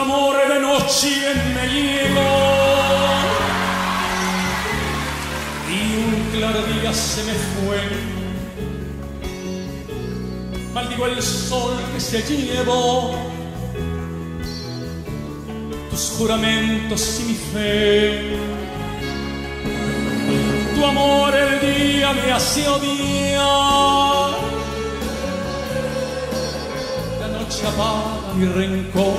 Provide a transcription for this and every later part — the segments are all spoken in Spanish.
amor de noche me llegó y un claro día se me fue. Maldigo el sol que se llevó tus juramentos y mi fe. Tu amor el día me hace odiar, la noche apaga mi rencor,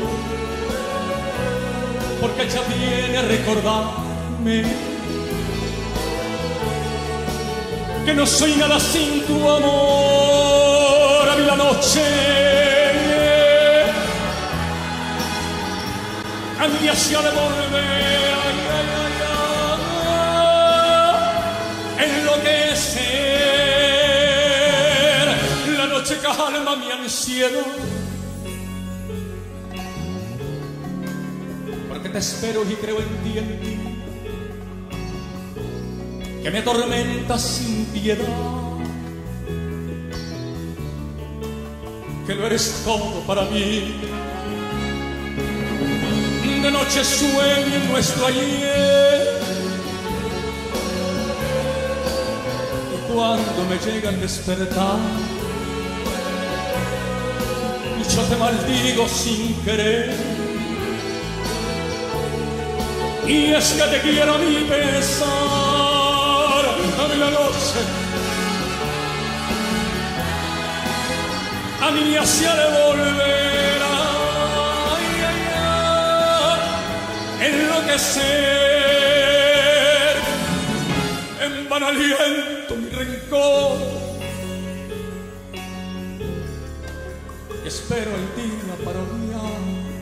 porque ella viene a recordarme que no soy nada sin tu amor. A mí la noche a mí me hacía devolver, enloquecer. La noche calma mi ansiedad, porque te espero y creo en ti, que me atormenta sin piedad, que lo eres todo para mí. De noche sueño en nuestro ayer, y cuando me llega el despertar, yo te maldigo sin querer. Y es que te quiero a mi pesar. A mí la noche a mí me hacía devolver, enloquecer. En vano aliento mi rencor, y espero el día para olvidar.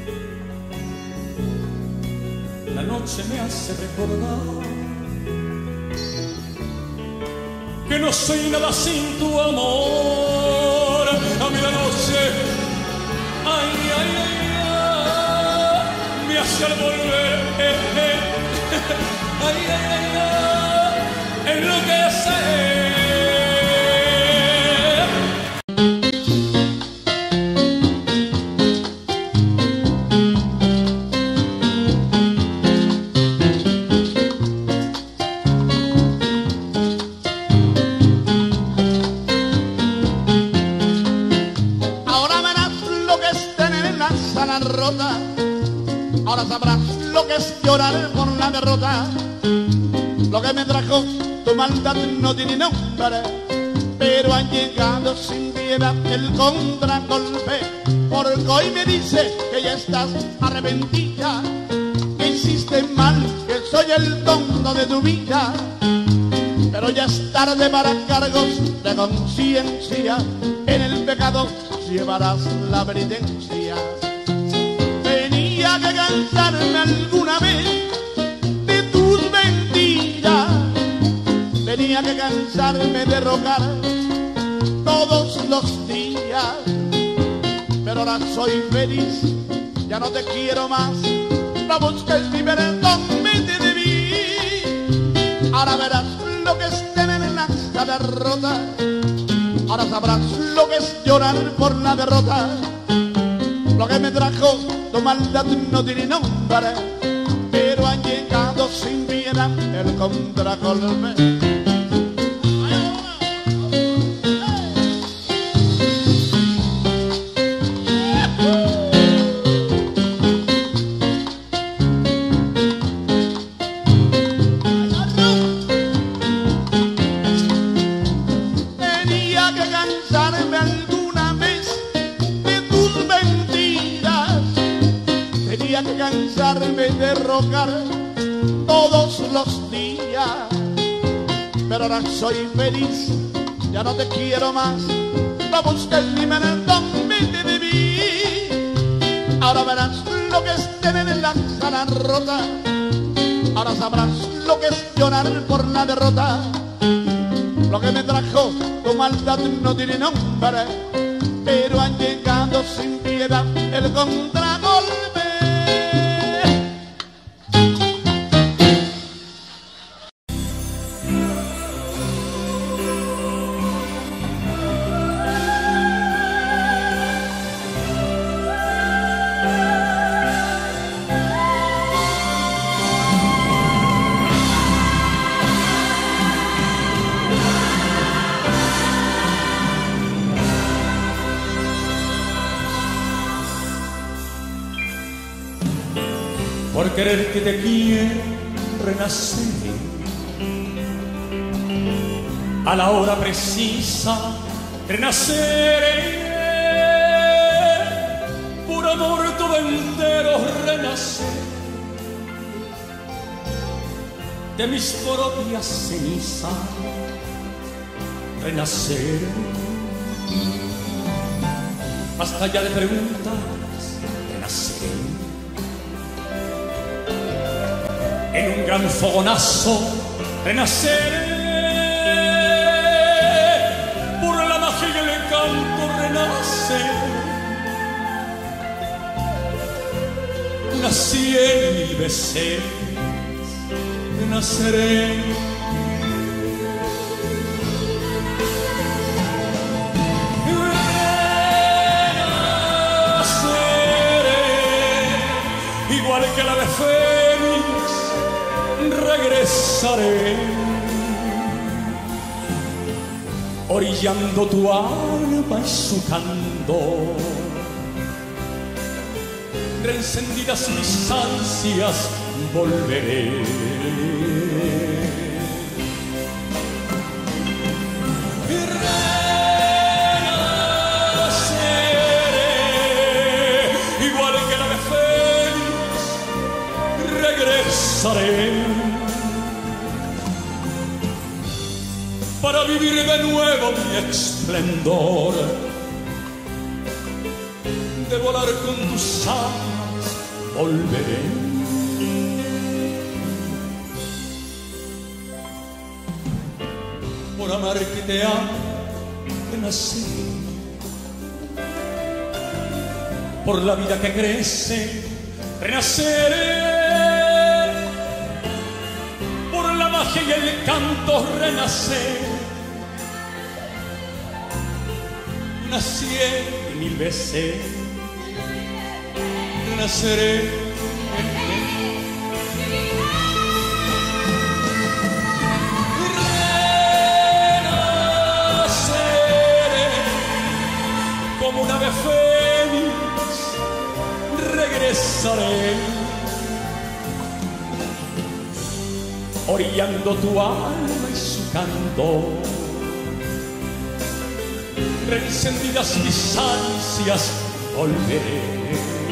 La noche me hace recordar que no soy nada sin tu amor. A mí la noche, ay, ay, ay, ay, me hace volver, ay, ay, ay, ay, enloquecer. Ahora sabrás lo que es llorar por la derrota. Lo que me trajo tu maldad no tiene nombre, pero ha llegado sin piedad el contragolpe. Porque hoy me dice que ya estás arrepentida, que hiciste mal, que soy el tonto de tu vida. Pero ya es tarde para cargos de conciencia, en el pecado llevarás la penitencia. Tenía que cansarme alguna vez de tus mentiras, tenía que cansarme de rogar todos los días, pero ahora soy feliz, ya no te quiero más, no busques mi perdón, vete de mí. Ahora verás lo que es tener la cara rota, ahora sabrás lo que es llorar por la derrota. Lo que me trajo tu maldad no tiene nombre, pero ha llegado sin piedad el contragolpe. Tenía que cansarme alguna vez de tus mentiras, tenía que cansarme de rogar todos los días, pero ahora soy feliz, ya no te quiero más, no busques mi perdón, vete de mí. Ahora verás lo que es tener la cara rota, ahora sabrás lo que es llorar por la derrota. Lo que me trajo tu maldad no tiene nombre, pero han llegado sin piedad el contragolpe. querer que te quiero renacer a la hora precisa, renaceré por amor todo entero, renacer de mis propias cenizas, renacer hasta allá de preguntas, renaceré en un gran fogonazo, renaceré por la magia y el canto, renaceré unas 100.000 veces, renaceré. Igual que la de Fénix, regresaré, orillando tu alma y su canto. Reencendidas mis ansias, volveré. Igual que la de Fénix, regresaré para vivir de nuevo mi esplendor, de volar con tus alas, volveré. Por amar que te amo, renaceré. Por la vida que crece, renaceré. Por la magia y el canto, renacer. Unas 100.000 veces, renaceré. Como una ave fénix, regresaré, orillando tu alma y su canto. Reencendidas mis ansias, volveré.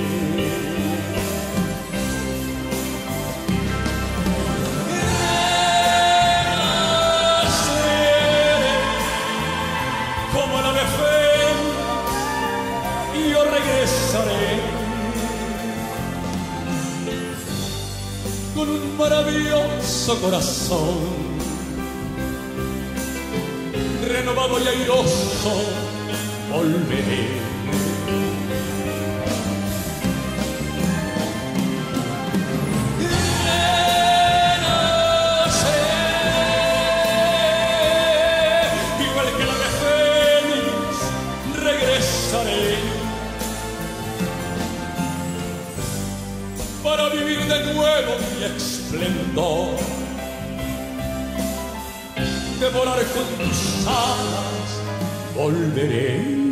Renaceré como la ave fénix, yo regresaré con un maravilloso corazón, renovado y airoso, volveré. Renaceré, igual que la de Fénix, regresaré para vivir de nuevo mi esplendor, de volar con tus alas, volveré.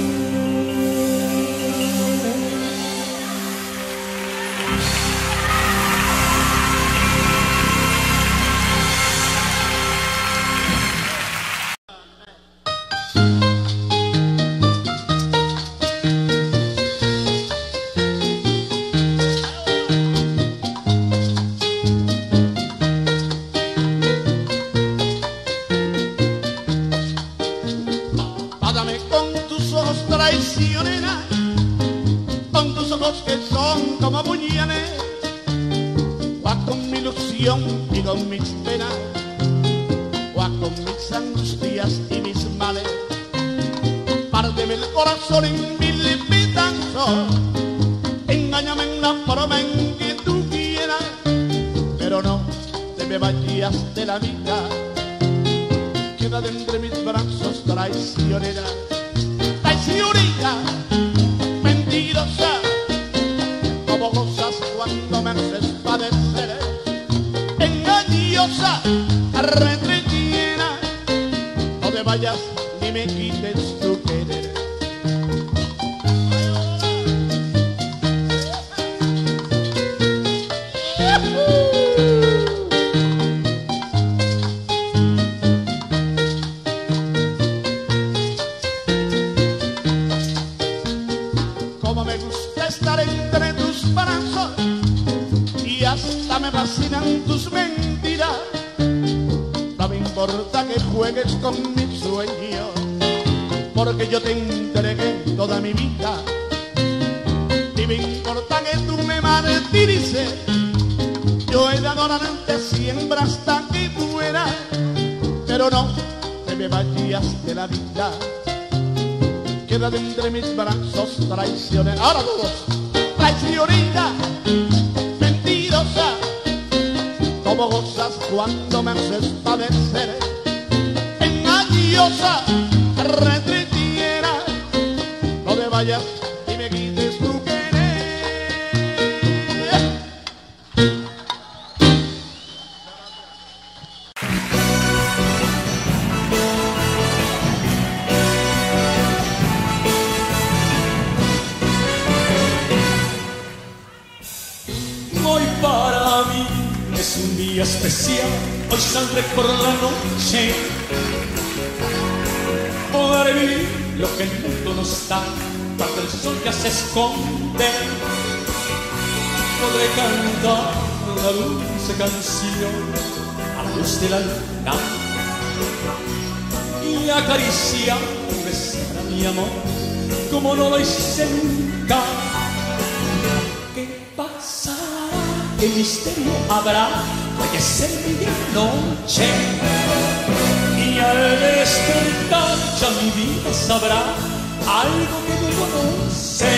Con tus ojos que son como puñales, vas con mi ilusión y con mis penas, vas con mis angustias y mis males. Párdeme el corazón en mil pedazos, engáñame en la forma en que tú quieras, pero no te me vayas de la vida, quédate entre mis brazos traicionera. Traicionera, mentirosa, como gozas cuando me haces padecer, engañosa, retretiena, no te vayas ni me quites tu querer. estar entre tus brazos y hasta me fascinan tus mentiras. No me importa que juegues con mis sueños, porque yo te entregué toda mi vida. Y me importa que tú me martirices, yo he de adorarte siempre hasta que muera, pero no te me vayas de la vida. Quédate entre mis brazos, traicionera. Ahora todos, traicionera, mentirosa. Como gozas cuando me haces padecer, engañosa, retretiera. No te vayas y me quites tu querer. Hoy para mí es un día especial, hoy saldré por la noche, podré vivir lo que el mundo nos da, cuando el sol ya se esconde, podré cantar una dulce canción a la luz de la luna y acariciar y besar a mi amor como no lo hice nunca. ¿Qué pasará? ¿Qué misterio habrá? Puede ser mi gran noche y al despertar ya mi vida sabrá algo que no conoce.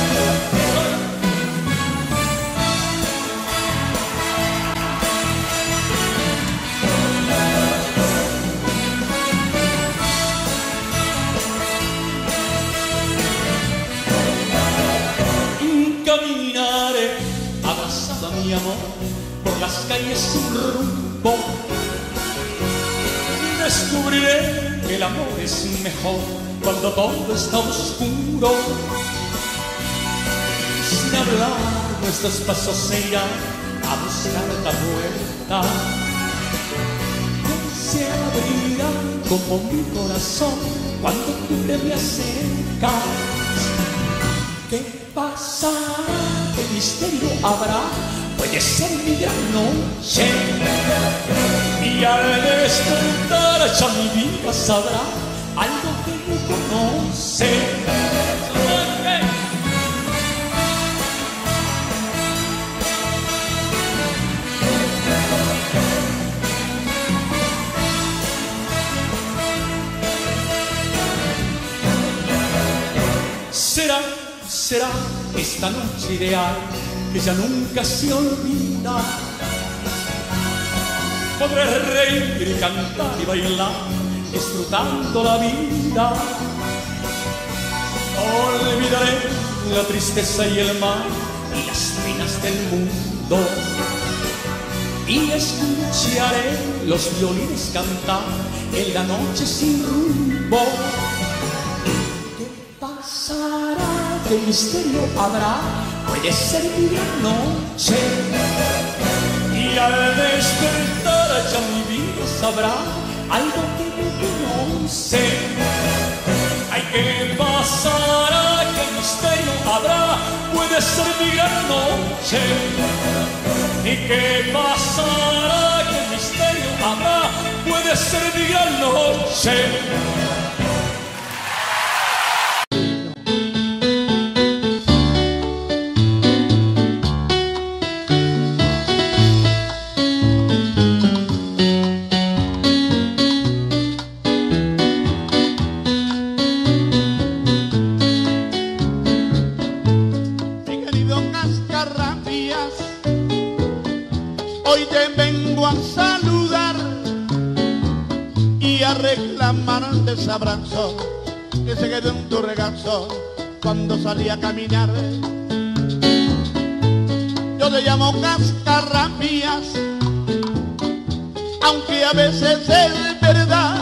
Caminaré abrazado a mi amor por las calles sin rumbo. Descubriré que el amor es mejor cuando todo está oscuro. Sin hablar nuestros pasos se irán a buscar la puerta que se abrirá como mi corazón cuando tú te me acercas. ¿Qué pasará? ¿Qué misterio habrá? Puede ser mi gran noche y al despertar ya mi vida sabrá algo que no conoce. Será esta noche ideal que ya nunca se olvida. Podré reír y cantar y bailar disfrutando la vida. Olvidaré la tristeza y el mal y las penas del mundo y escucharé los violines cantar en la noche sin rumbo. ¿Qué pasará? ¿Qué misterio habrá? Puede ser mi gran noche y al despertar ya mi vida sabrá algo que no conoce. Ay, ¿qué pasará? ¿Qué misterio habrá? Puede ser mi gran noche. ¿Y qué pasará? ¿Qué misterio habrá? Puede ser mi gran noche. Hoy te vengo a saludar y a reclamarte ese abrazo que se quedó en tu regazo cuando salí a caminar. Yo te llamo cascarrabias, aunque a veces es verdad,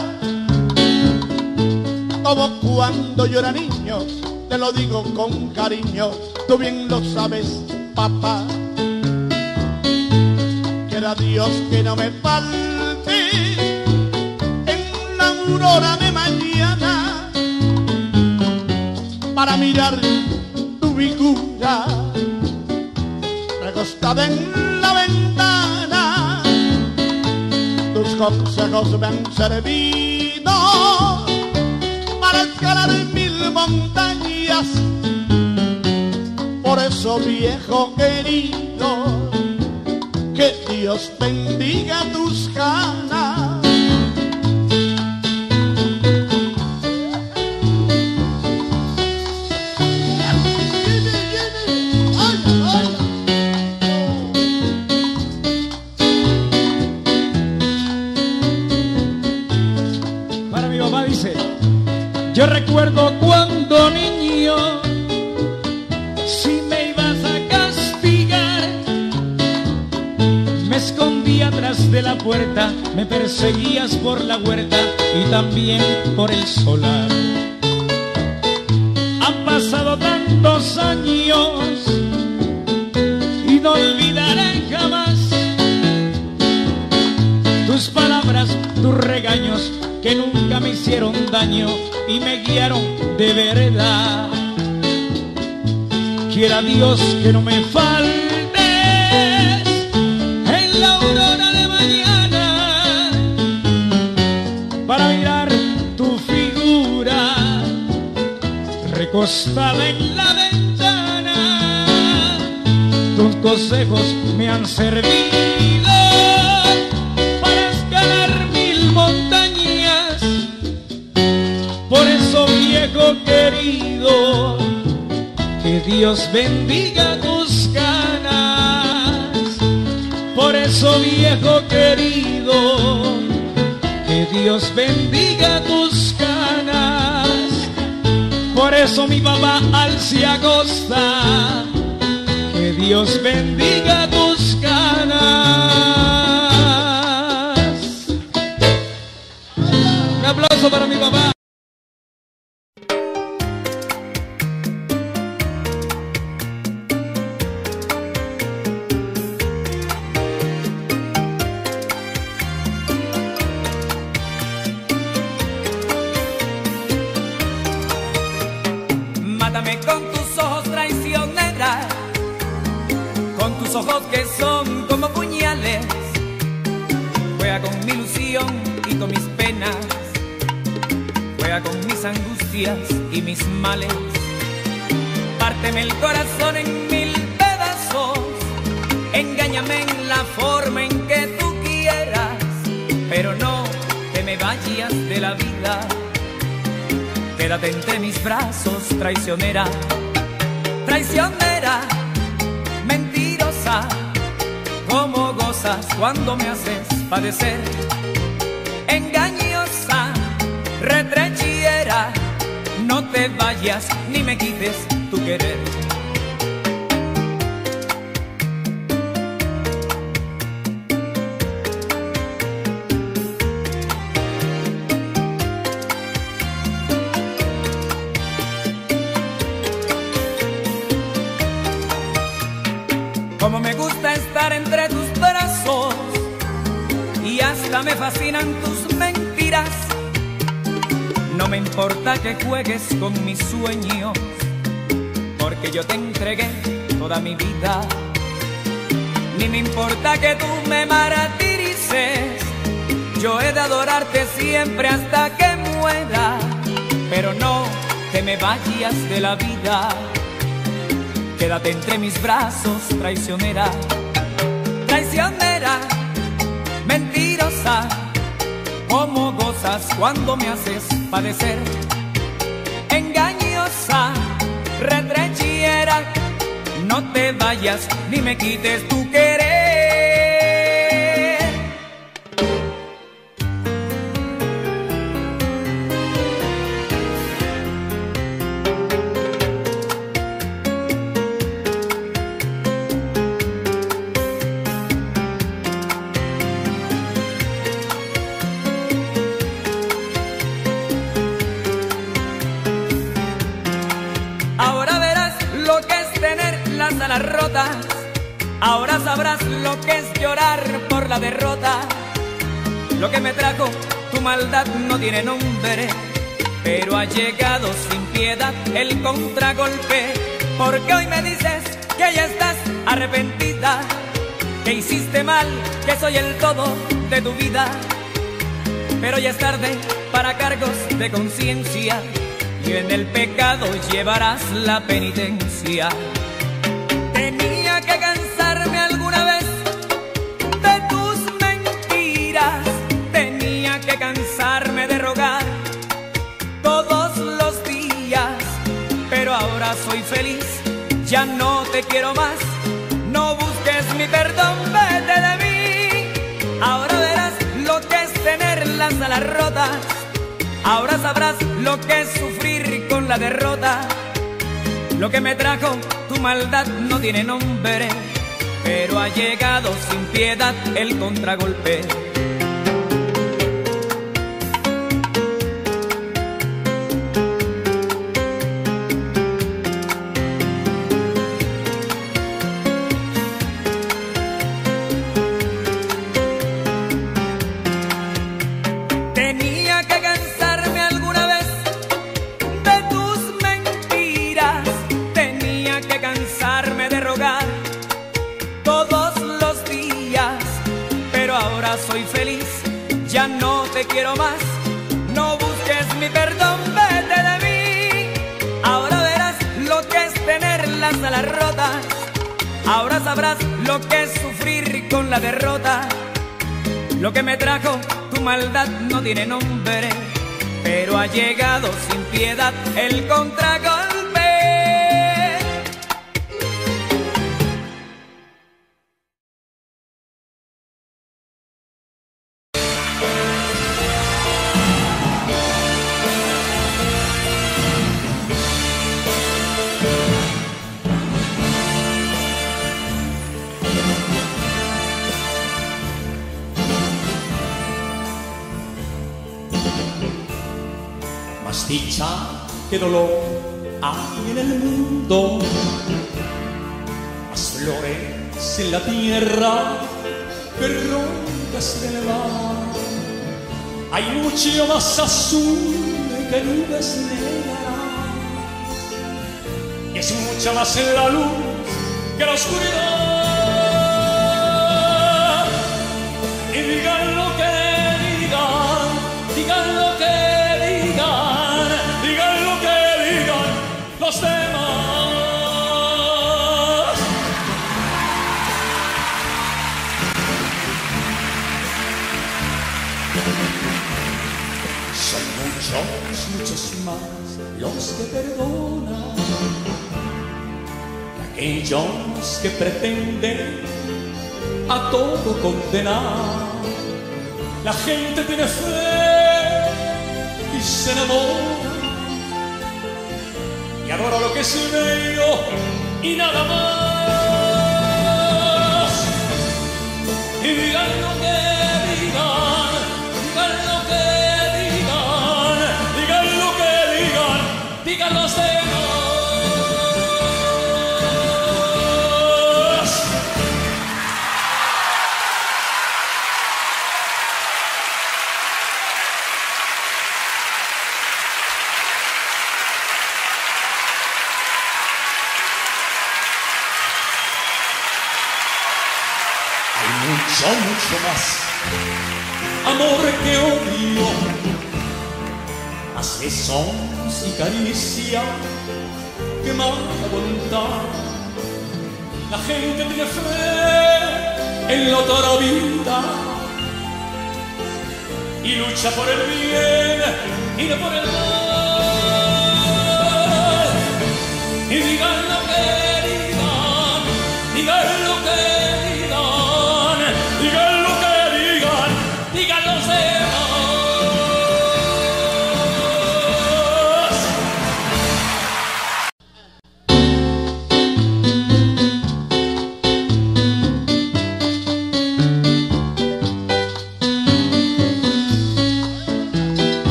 como cuando yo era niño, te lo digo con cariño, tú bien lo sabes, papá. Quiera Dios que no me falte en la aurora de mañana para mirar tu figura recostada en la ventana. Tus consejos me han servido para escalar 1000 montañas. Por eso, viejo querido, que Dios bendiga tus canas. Para mi mamá dice: yo recuerdo cuando niño, si me ibas a castigar, me escondí atrás de la puerta, me perseguías por la huerta y también por el solar. Han pasado tantos años y no olvidaré jamás tus palabras, tus regaños que nunca me hicieron daño y me guiaron de verdad. Quiera Dios que no me faltes en la aurora de mañana para mirar tu figura recostada en la ventana. Tus consejos me han servido para escalar 1000 montañas. Por eso, viejo querido, que Dios bendiga tus canas. Por eso, viejo querido, que Dios bendiga tus canas. Por eso, mi papá Alcia Acosta, que Dios bendiga tus canas. Un aplauso para mi papá. Ojos que son como puñales, juega con mi ilusión y con mis penas, juega con mis angustias y mis males. Párteme el corazón en 1000 pedazos, engáñame en la forma en que tú quieras, pero no te me vayas de la vida. Quédate entre mis brazos, traicionera, traicionera, mentirosa. Cómo gozas cuando me haces padecer, engañosa, retrechiera. No te vayas ni me quites tu querer. Como me gusta estar entre tus brazos y hasta me fascinan tus mentiras. No me importa que juegues con mis sueños, porque yo te entregué toda mi vida. Ni me importa que tú me martirices, yo he de adorarte siempre hasta que muera. Pero no te me vayas de la vida. Quédate entre mis brazos, traicionera, traicionera, mentirosa. Cómo gozas cuando me haces padecer, engañosa, retrechiera. No te vayas ni me quites tu querer. Alas rotas, ahora sabrás lo que es llorar por la derrota. Lo que me trajo tu maldad no tiene nombre, pero ha llegado sin piedad el contragolpe. Porque hoy me dices que ya estás arrepentida, que hiciste mal, que soy el todo de tu vida. Pero ya es tarde para cargos de conciencia y en el pecado llevarás la penitencia. Tenía que cansarme alguna vez de tus mentiras, tenía que cansarme de rogar todos los días, pero ahora soy feliz, ya no te quiero más, no busques mi perdón, vete de mí. Ahora verás lo que es tener las alas rotas, ahora sabrás lo que es sufrir con la derrota. Lo que me trajo tu maldad no tiene nombre, pero ha llegado sin piedad el contragolpe. Tenía que cansarme alguna vez de tus mentiras, tenía que cansarme de rogar todos los días, pero ahora soy feliz, ya no te quiero más, no busques mi perdón, vete de mí. Ahora verás lo que es tener las alas rotas, ahora sabrás lo que es sufrir con la derrota. Lo que me trajo tu maldad no tiene nombre, pero ha llegado sin piedad el contragolpe. Más dicha que dolor hay en el mundo, más flores en la tierra que rocas del mar. Hay mucho más azul que nubes negras, y es mucha más la luz que la oscuridad. Y digan lo que digan, digan lo que los demás. Son muchos, muchos más los que perdonan que aquellos que pretenden a todo condenar. La gente tiene fe y se enamora y adora lo que es bello y nada más. Y digan lo que digan, digan lo que digan, digan lo que digan, digan los demás. Mucho más amor que odio, más besos y caricia que mala voluntad. La gente tiene fe en la otra vida y lucha por el bien y no por el mal. Y digan lo que digan, digan lo que digan lo que digan, digan los demás.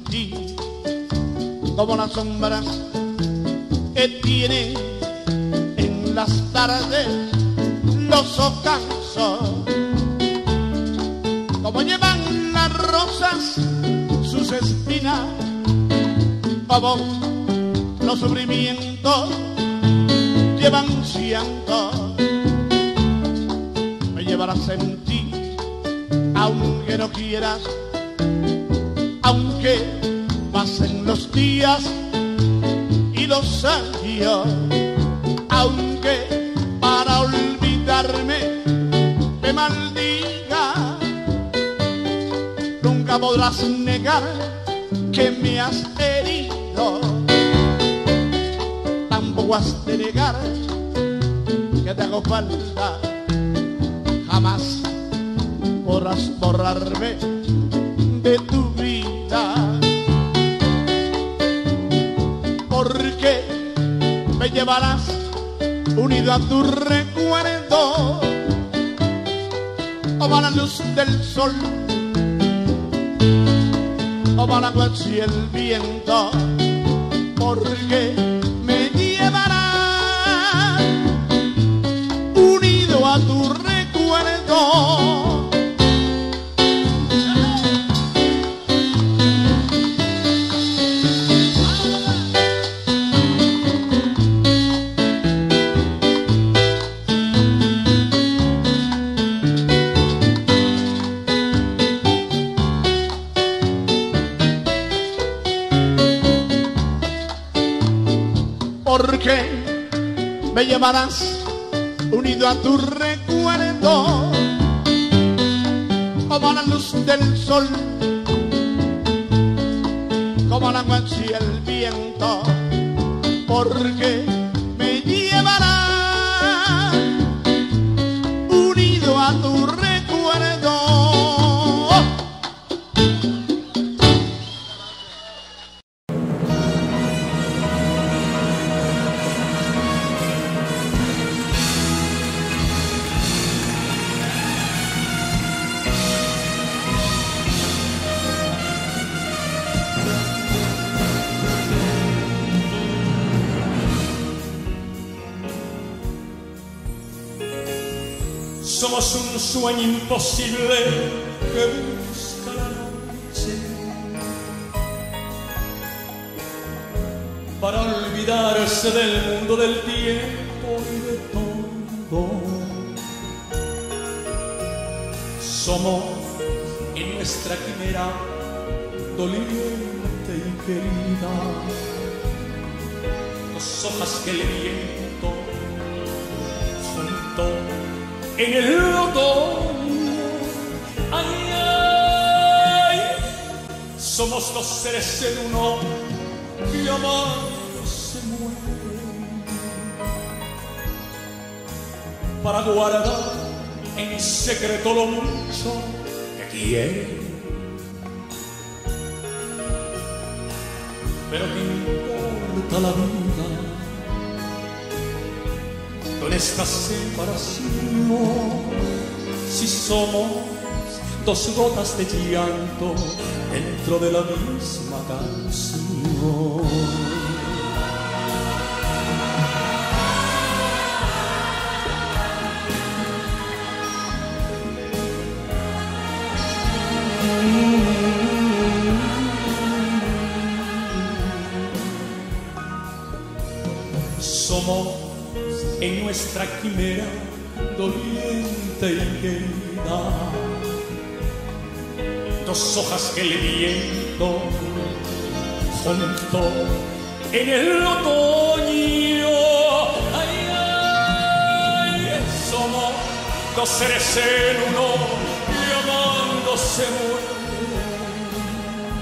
Como las sombras que tiene en las tardes los ocasos, como llevan las rosas sus espinas, como los sufrimientos llevan cientos. Me llevarás en ti, aunque no quieras, aunque pasen los días y los años, aunque para olvidarme me maldiga, nunca podrás negar que me has herido, tampoco has de negar que te hago falta, jamás podrás borrarme de tu vida, porque me llevarás unido a tu recuerdo como la luz del sol, como la noche y el viento, porque me llevarás unido a tu recuerdo. Porque me llevarás unido a tu recuerdo como la luz del sol, como la noche y el viento, porque me llevarás unido a tu recuerdo. Somos un sueño imposible que busca la noche para olvidarse del mundo, del tiempo y de todo. Somos en nuestra quimera doliente y querida, dos hojas que el viento juntó en el otoño. Ay, ay, somos dos seres en uno que amando se mueren para guardar en secreto lo mucho que quieren. Pero ¿qué importa la vida con esta separación si somos dos gotas de llanto dentro de la misma canción? Somos en nuestra quimera doliente y querida, dos hojas que el viento juntó en el otoño. Ay, ay, somos dos seres en uno que amando se mueren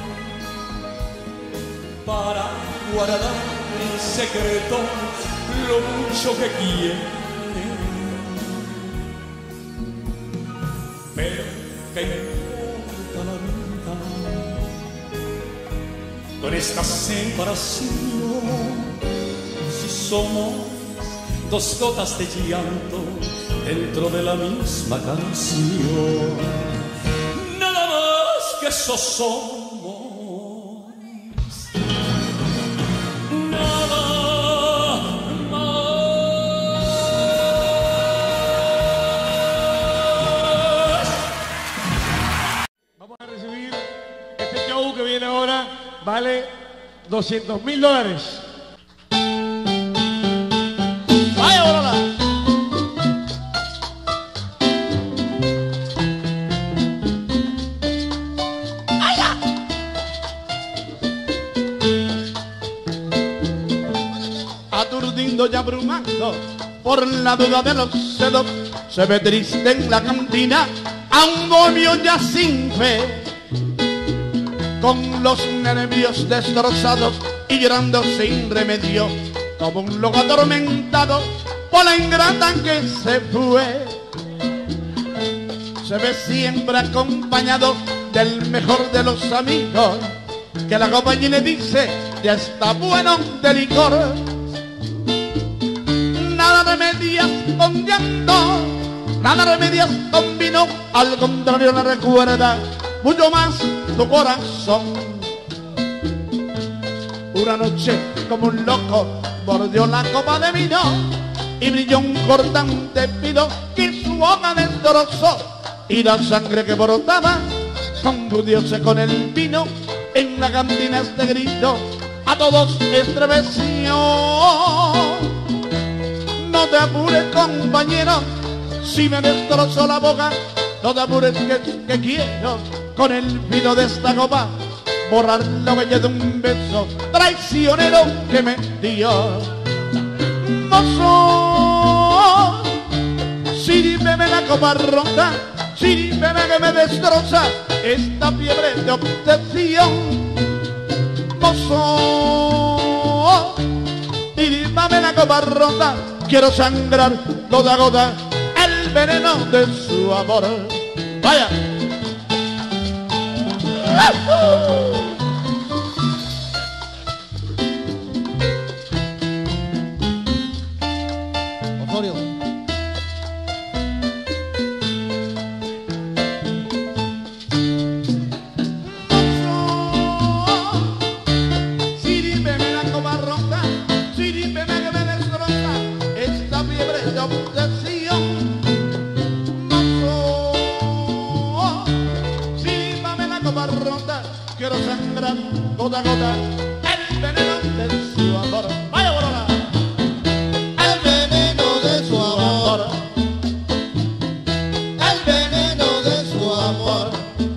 para guardar en secreto lo mucho que quieren. Pero ¿qué importa la vida con esta separación si somos dos gotas de llanto dentro de la misma canción? Nada más que eso somos. Nada más. $200.000. ¡Vaya, Borola! Aturdido y abrumado por la duda de los celos, se ve triste en la cantina a un bohemio ya sin fe, con los nervios destrozados y llorando sin remedio, como un loco atormentado por la ingrata que se fue. Se ve siempre acompañado del mejor de los amigos, que la compañía le dice: ya está bueno de licor. Nada remedias con llanto, nada remedias con vino, al contrario le recuerda mucho más tu corazón. Una noche como un loco mordió la copa de vino y brilló un cortante pino que su boca destrozó, y la sangre que brotaba confundióse con el vino. En la cantina este grito a todos estremeció: no te apures, compañero, si me destrozó la boca, no te apures que quiero con el vino de esta copa borrar la huella de un beso traicionero que me dio. Mozo, sírveme la copa rota, sírveme que me destroza esta fiebre de obsesión. Mozo, sírvame la copa rota, quiero sangrar gota a gota el veneno de su amor. ¡Vaya! Osorio. Sírveme la copa rota, sírveme que me destroza esta fiebre de obsesión. Rota, quiero sangrar gota a gota el veneno de su amor. ¡Vaya, Borola! El veneno de su amor, el veneno de su amor,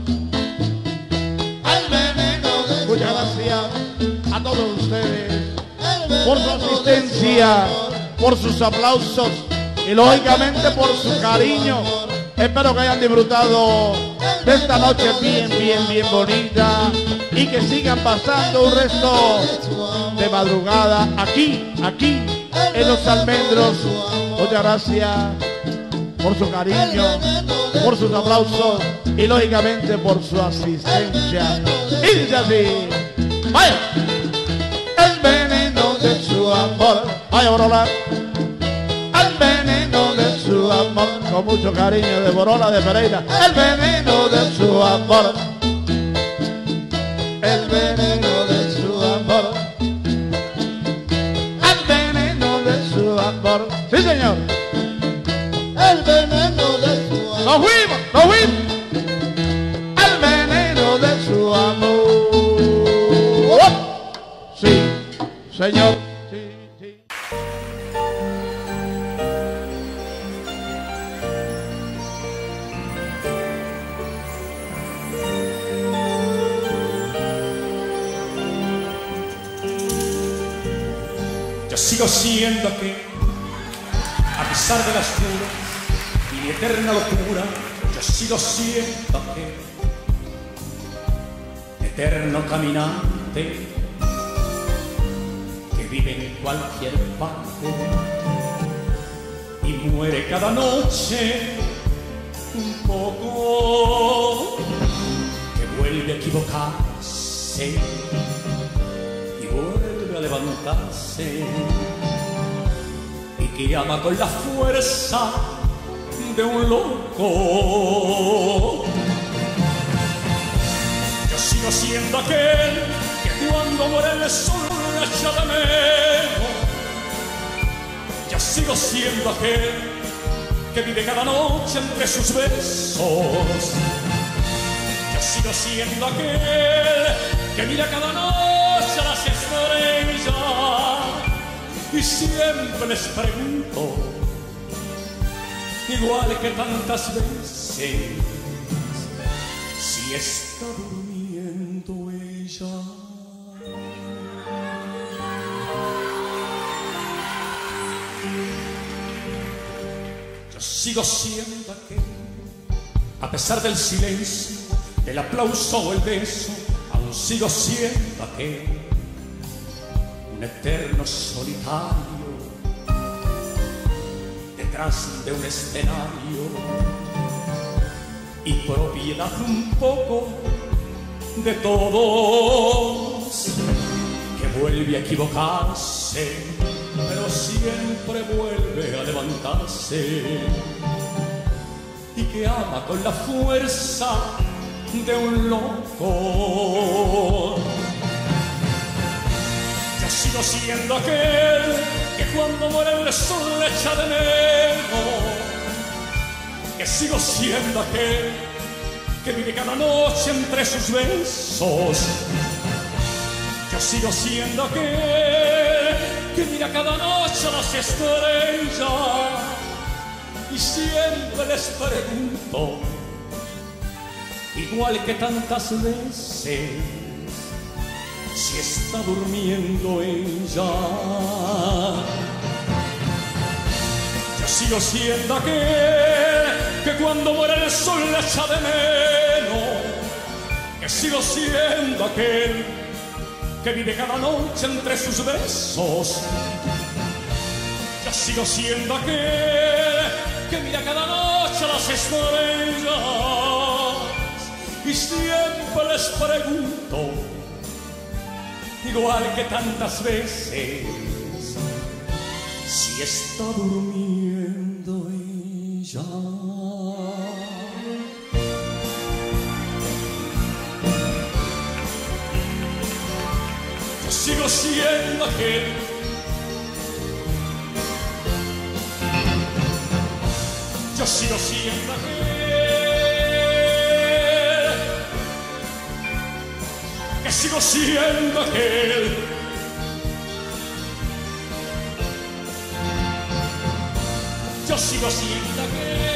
el veneno de su amor. Muchas gracias a todos ustedes por su asistencia, por sus aplausos y lógicamente por su cariño. Espero que hayan disfrutado de esta noche bien bonita y que sigan pasando un resto de madrugada aquí en Los Almendros. Muchas gracias por su cariño, por sus aplausos y lógicamente por su asistencia. Y dice así: vaya, el veneno de su amor. Vaya, Borola. El veneno de su amor, con mucho cariño de Borola de Pereira. El veneno de su amor, el veneno de su amor, el veneno de su amor. Sí, señor. El veneno de su amor. ¡Nos fuimos! ¡Nos fuimos! El veneno de su amor. Sí, señor. Sigo siendo aquel, a pesar de las dudas y mi eterna locura. Yo sigo siendo aquel eterno caminante que vive en cualquier parte y muere cada noche un poco, que vuelve a equivocarse y vuelve a levantarse, y que ama con la fuerza de un loco. Yo sigo siendo aquel que cuando muere el sol le echa de menos. Yo sigo siendo aquel que vive cada noche entre sus besos. Yo sigo siendo aquel que mira cada noche a las estrellas y siempre les pregunto, igual que tantas veces, si está durmiendo ella. Yo sigo siendo aquel, a pesar del silencio, del aplauso o el beso, aún sigo siendo aquel, un eterno solitario detrás de un escenario y propiedad un poco de todos, que vuelve a equivocarse, pero siempre vuelve a levantarse, y que ama con la fuerza de un loco. Yo sigo siendo aquel que cuando muere el sol le echa de menos, que sigo siendo aquel que vive cada noche entre sus besos. Yo sigo siendo aquel que mira cada noche a las estrellas y siempre les pregunto, igual que tantas veces, si está durmiendo ella. Yo sigo siendo aquel que cuando muere el sol le echa de menos, que sigo siendo aquel que vive cada noche entre sus besos. Yo sigo siendo aquel que mira cada noche a las estrellas y siempre les pregunto, igual que tantas veces, si está durmiendo ella. Yo sigo siendo aquel yo sigo siendo aquel que sigo siendo aquel yo sigo siendo aquel.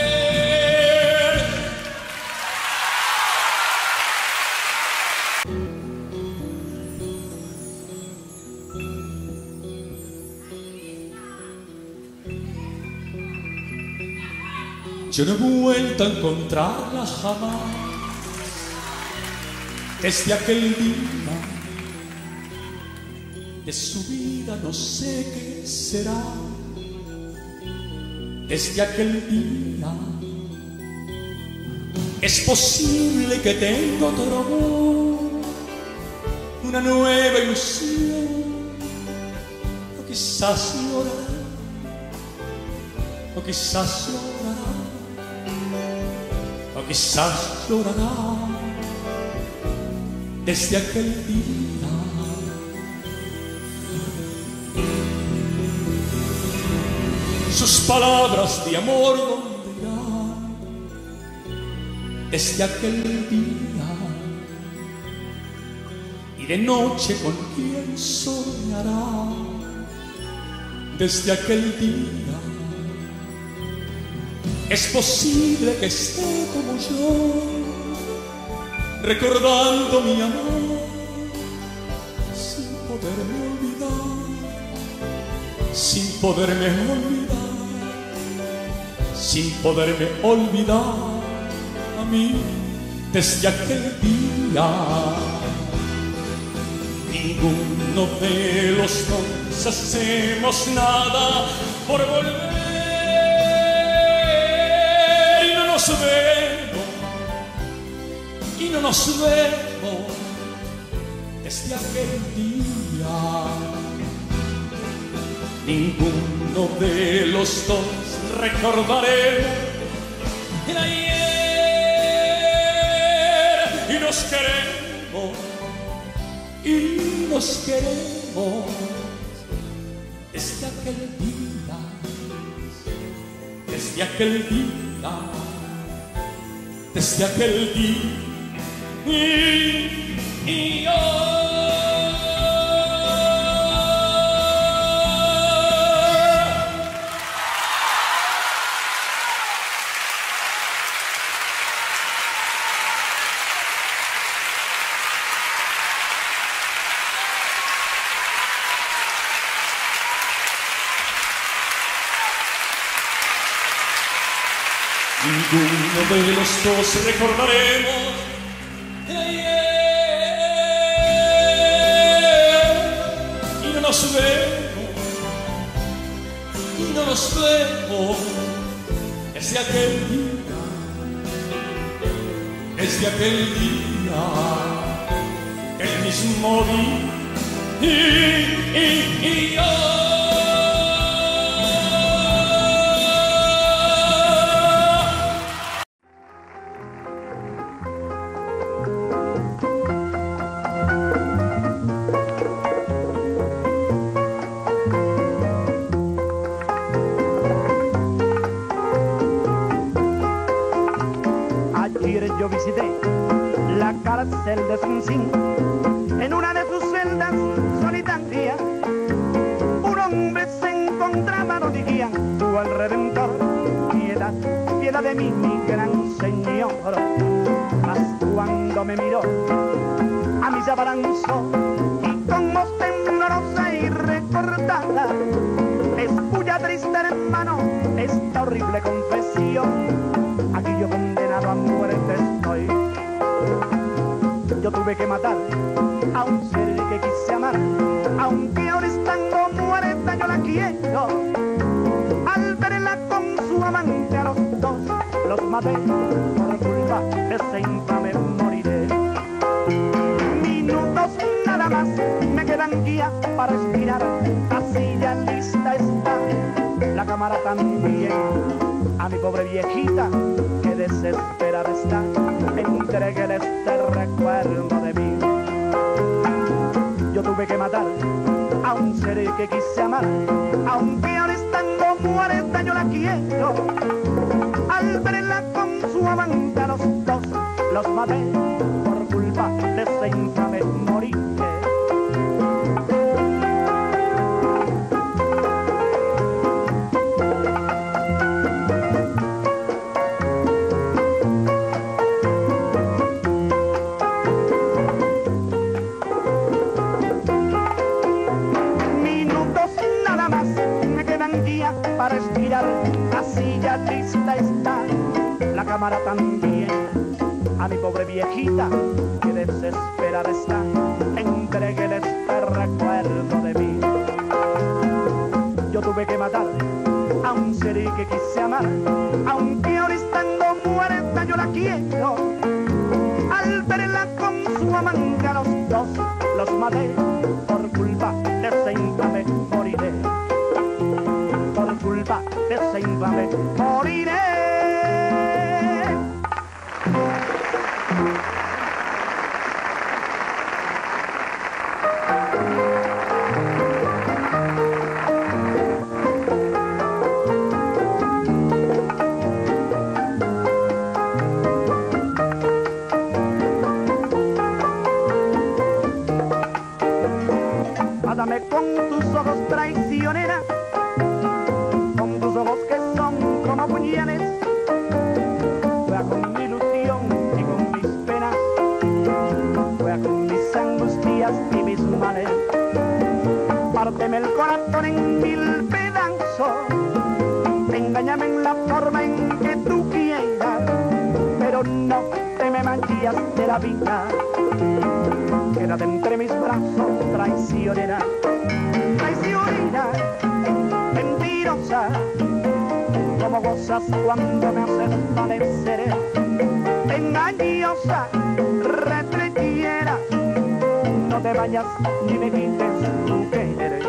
Yo no he vuelto a encontrarla jamás desde aquel día. De su vida no sé qué será. Desde aquel día es posible que tenga otro amor, una nueva ilusión, o quizás llorará, o quizás llorará, o quizás llorará. Desde aquel día sus palabras de amor ¿dónde irán? Desde aquel día, y de noche con quién soñará. Desde aquel día es posible que esté como yo, recordando mi amor sin poderme olvidar, sin poderme olvidar, sin poderme olvidar a mí. Desde aquel día ninguno de los dos hacemos nada por volver, y no nos vemos, y no nos vemos desde aquel día. Ninguno de los dos recordaremos el ayer, y nos queremos, y nos queremos desde aquel día, desde aquel día, desde aquel día. Y yo ninguno de los dos recordaremos el ayer. Y no nos vemos, y no nos vemos desde aquel día, el mismo día. Y yo ayer yo visité la cárcel de Sing. En una de sus celdas solitarias, un hombre se encontraba rodilleando al Redentor. Piedad, piedad de mí, mi gran Señor. Mas cuando me miró, a mí se abalanzó y con voz temblorosa y recordada, escucha triste hermano esta horrible confesión. Aquí yo condenado a muerte estoy. Yo tuve que matar a un ser que quise amar, aunque ahora estando muerta yo la quiero. Al verla con su amante a los dos, los maté por culpa de ese infame moriré. Minutos nada más me quedan guía para respirar, así ya lista está la cámara también. A mi pobre viejita que desesperada está, entréguele este recuerdo de mí. Yo tuve que matar a un ser que quise amar, aunque ahora estando muerta yo la quiero. Al verla con su amante a los dos, los maté por culpa de ese infame morir. Para respirar, así ya lista está la cámara también. A mi pobre viejita que desesperada está, entréguele este recuerdo de mí. Yo tuve que matar a un ser que quise amar, aunque ahora estando muerta yo la quiero. Al verla con su amante a los dos, los maté por culpa de ese infame moriré. Por culpa de ese infame moriré. Mátame con tus ojos traicionera, con tus ojos que son como puñales. Juega con mi ilusión y con mis penas, juega con mis angustias y mis males. Párteme el corazón en mil pedazos, engáñame en la forma en que tú quieras, pero no te me manchas de la vida. Quédate entre mis brazos, traicionera, traicionera, mentirosa. Como gozas cuando me haces padecer, engañosa, retretiera. No te vayas ni me quites tu querer.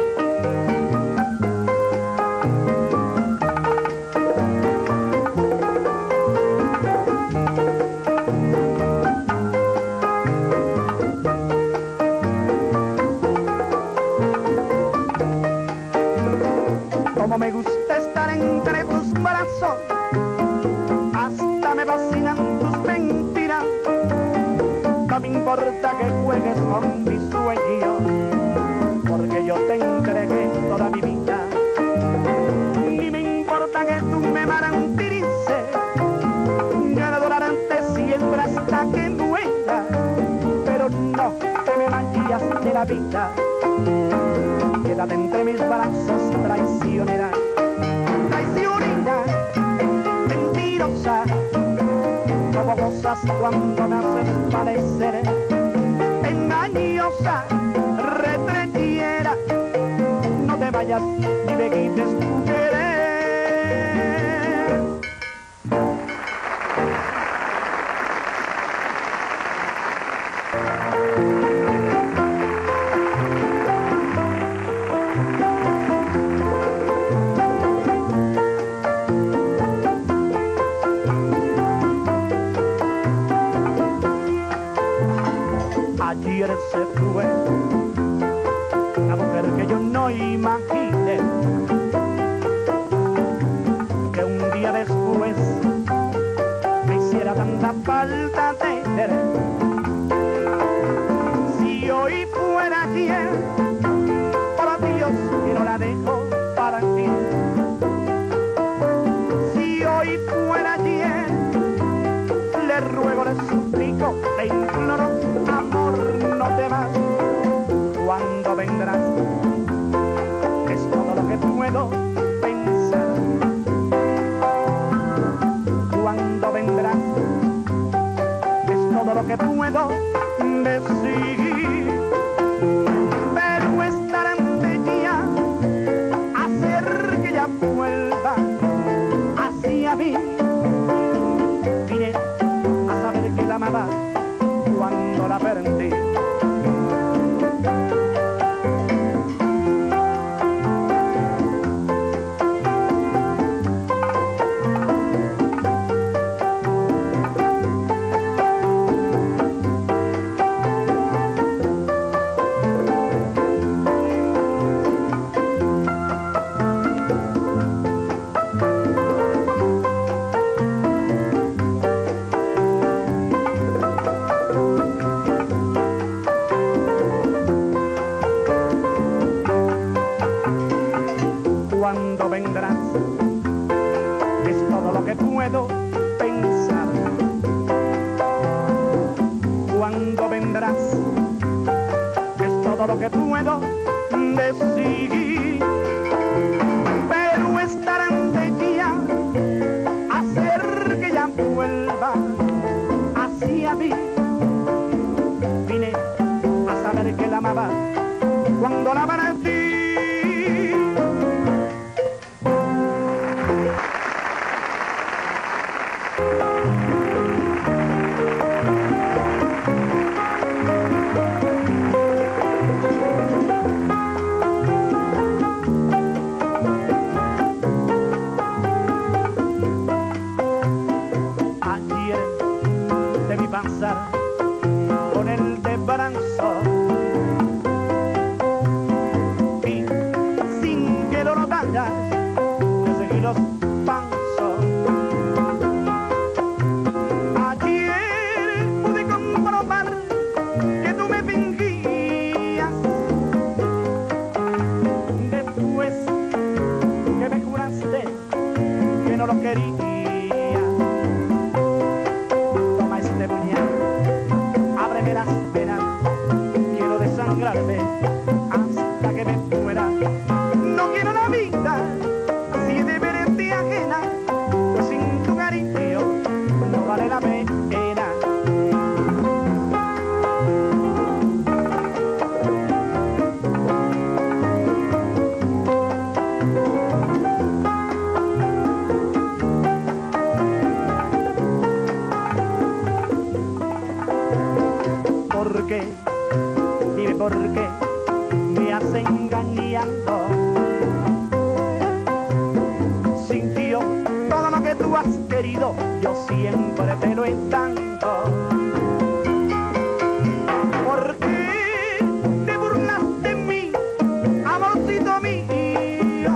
Como me gusta estar entre tus brazos, hasta me fascinan tus mentiras. No me importa que juegues con mis sueños, porque yo te entregué toda mi vida. Ni me importa que tú me martirices, yo adorarte siempre hasta que muera, pero no te me manchas de la vida. Quédate entre mis brazos, traicionera, traicionera, mentirosa. más cuando me haces parecer engañosa, retretiera. No te vayas ni me quites tu querer. Ayer se fue la mujer que yo no imaginé, que un día después me hiciera tanta falta tener. Si hoy fuera ayer, por Dios que no la dejo para ti. Si hoy fuera ayer, le ruego, le suplico, le imploro, amor, no te vas. Cuando vendrás, es todo lo que puedo pensar. Cuando vendrás, es todo lo que puedo decir. Pero estar ante ella, hacer que ella vuelva hacia mí. Vine a saber que la amaba cuando la perdí. Cuando vendrás, es todo lo que puedo pensar. Cuando vendrás, es todo lo que puedo decir. Pero estar ante ella, hacer que ella vuelva hacia mí. Vine a saber que la amaba cuando la perdí. Ayer te vi pasar con el de branzo y sin que lo notaras te seguí los pasos. Ayer pude comprobar que tú me fingías después que me juraste que no lo querías. Ábreme las venas, quiero desangrarme hasta que me muera. No quiero la vida si de verte ajena, pues sin tu cariño no vale la pena. ¿Por qué? Dime por qué me has engañado. Sin ti yo, todo lo que tú has querido, yo siempre te lo he dado. ¿Por qué te burlaste de mí, amorcito mío?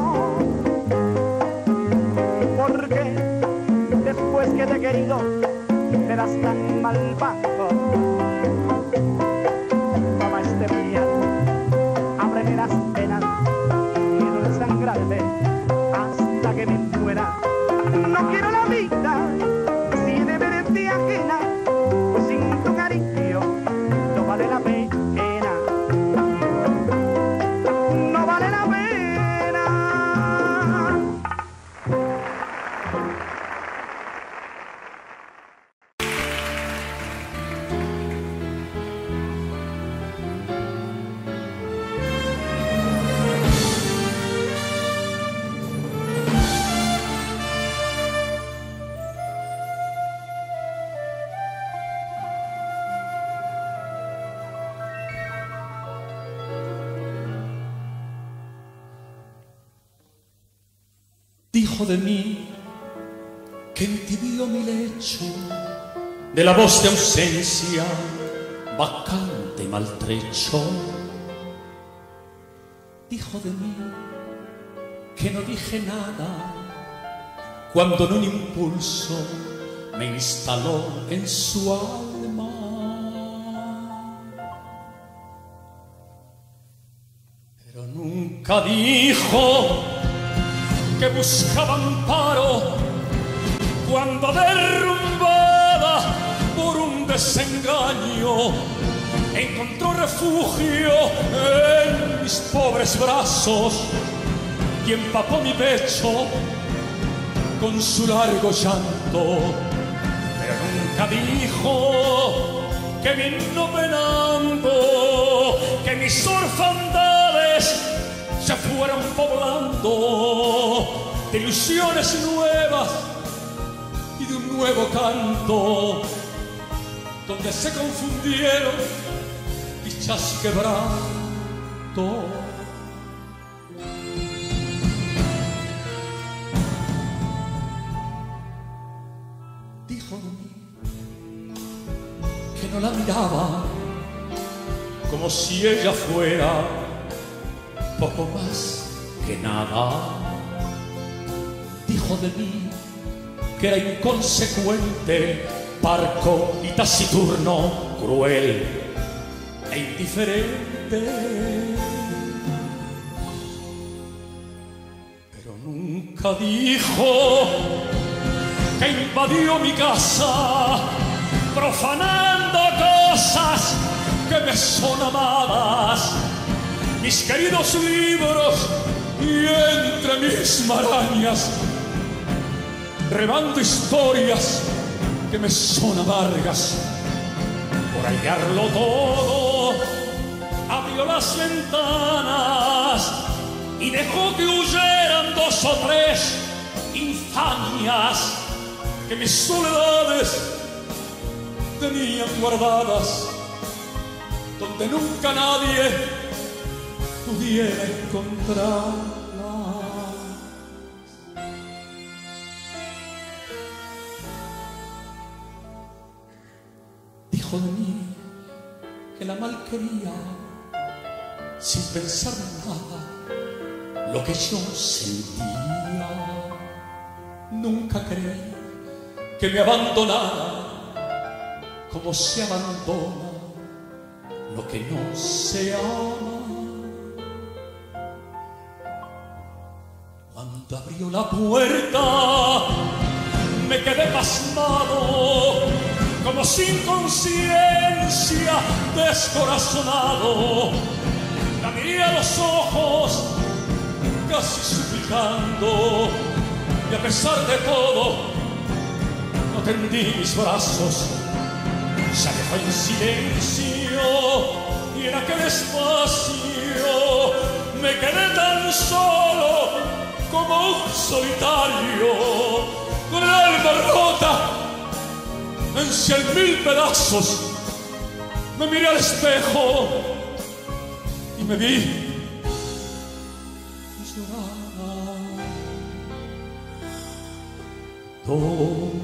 ¿Por qué después que te he querido me das tan mal pago? Ábreme las venas, quiero desangrarme hasta que me muera. No quiero la vida si de verte ajena, pues sin tu cariño no vale la pena. No vale la pena. Dijo de mí que entibió mi lecho de la voz de ausencia vacante y maltrecho. Dijo de mí que no dije nada cuando en un impulso me instaló en su alma. Pero nunca dijo que buscaba amparo cuando derrumbada por un desengaño encontró refugio en mis pobres brazos y empapó mi pecho con su largo llanto. Pero nunca dijo que vino penando, que mis orfandades se fueron poblando de ilusiones nuevas y de un nuevo canto, donde se confundieron dichas y quebranto. Dijo de mí que no la miraba como si ella fuera poco más que nada. Dijo de mí que era inconsecuente, parco y taciturno, cruel e indiferente. Pero nunca dijo que invadió mi casa profanando cosas que me son amadas, mis queridos libros, y entre mis marañas rebando historias que me son amargas. Por hallarlo todo, abrió las ventanas y dejó que huyeran 2 o 3 infamias que mis soledades tenían guardadas, donde nunca nadie pudiera encontrarlas. Dijo de mí que la mal quería sin pensar nada lo que yo sentía. Nunca creí que me abandonara como se abandona lo que no se ama. Cuando abrió la puerta me quedé pasmado, como sin conciencia, descorazonado. La miré a los ojos, casi suplicando, y a pesar de todo no tendí mis brazos. Se alejó en silencio y en aquel espacio me quedé tan solo como un solitario, con el alma rota en 100.000 pedazos. Me miré al espejo y me vi llorar.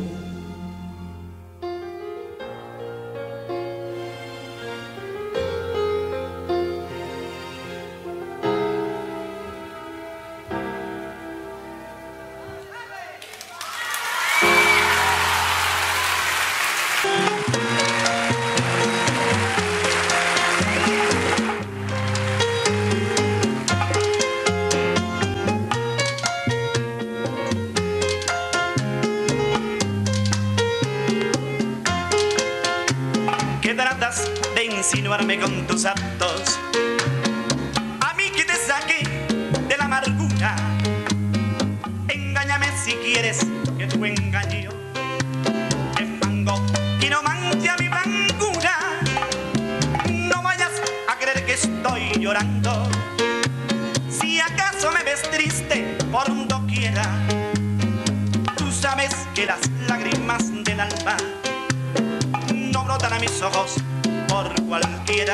De insinuarme con tus actos, a mí que te saqué de la amargura. Engáñame si quieres que tu engaño es fango y no manche a mi blancura. No vayas a creer que estoy llorando, si acaso me ves triste por doquiera. Tú sabes que las lágrimas del alma no brotan a mis ojos por cualquiera.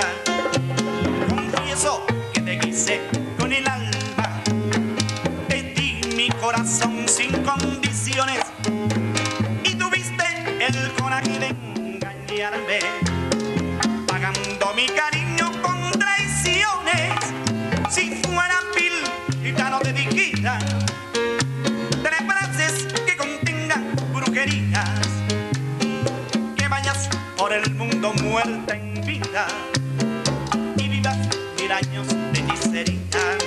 Confieso que te quise con el alma, de ti mi corazón muerte en vida y vivas 1000 años de miseria.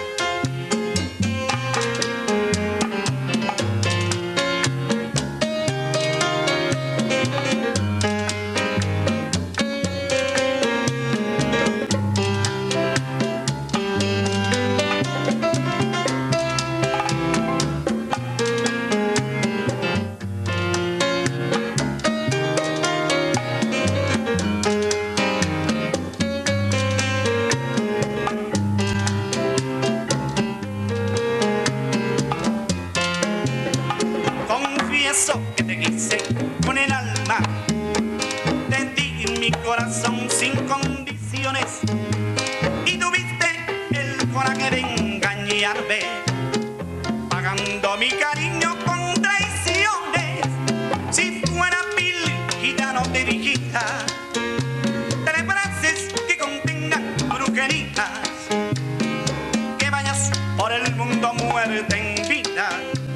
Que te quise con el alma, te di mi corazón sin condiciones y tuviste el coraje de engañarme, pagando mi cariño con traiciones. Si fuera vil, gitano te dijera 3 frases que contengan brujerías, que vayas por el mundo muerte en vida.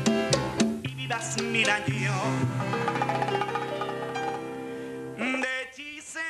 1000 años de hechicería.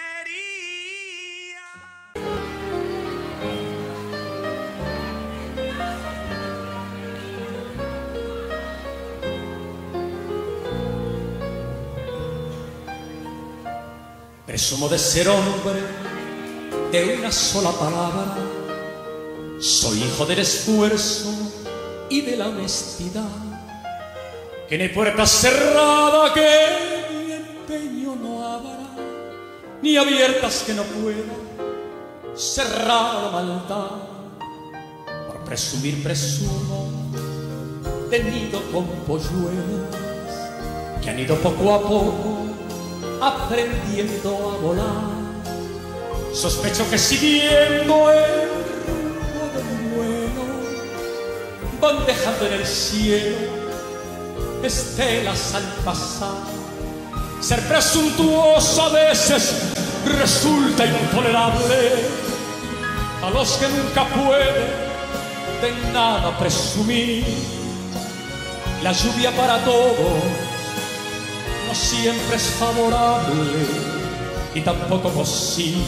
Presumo de ser hombre de una sola palabra. Soy hijo del esfuerzo y de la honestidad. Que no hay puerta cerrada que mi empeño no abra, ni abiertas que no pueda cerrar la maldad. Por presumir presumo de nido con polluelos que han ido poco a poco aprendiendo a volar. Sospecho que siguiendo el rumbo del vuelo van dejando en el cielo estelas al pasar. Ser presuntuoso a veces resulta intolerable a los que nunca pueden de nada presumir. La lluvia para todos no siempre es favorable y tampoco posible.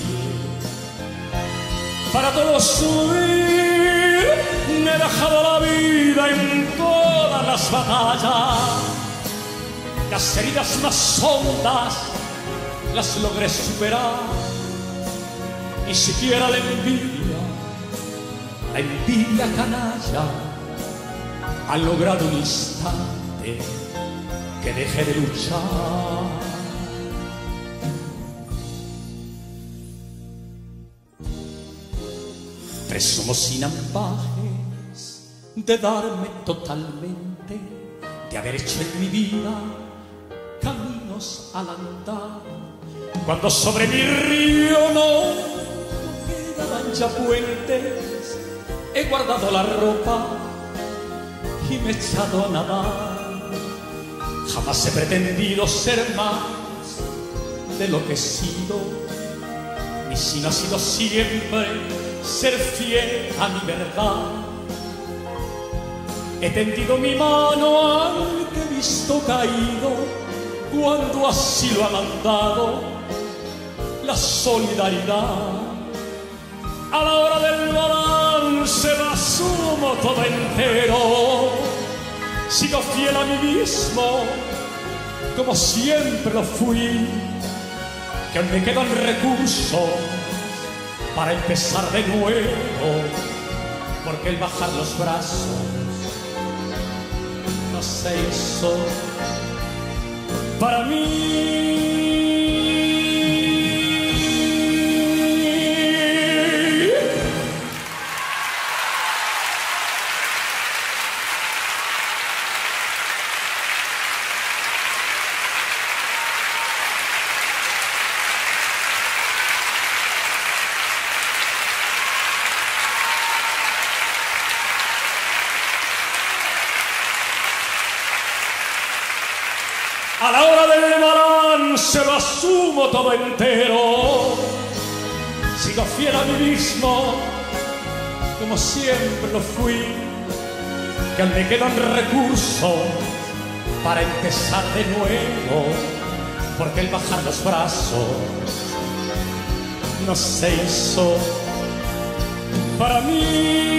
Para todos subir me he dejado la vida en todas las batallas. Las heridas más hondas las logré superar. Ni siquiera la envidia canalla ha logrado un instante que deje de luchar. Presumo sin ambajes de darme totalmente, de haber hecho en mi vida caminos al andar. Cuando sobre mi río no quedaban ya puentes, he guardado la ropa y me he echado a nadar. Jamás he pretendido ser más de lo que he sido. Mi sino ha sido siempre ser fiel a mi verdad. He tendido mi mano al que he visto caído cuando así lo ha mandado la solidaridad. A la hora del balance lo asumo todo entero. Sigo fiel a mí mismo como siempre lo fui, que aún me quedan recursos para empezar de nuevo, porque el bajar los brazos no se hizo para mí. A la hora del balance lo asumo todo entero. Sigo fiel a mí mismo como siempre lo fui, que aún me quedan recursos para empezar de nuevo, porque el bajar los brazos no se hizo para mí.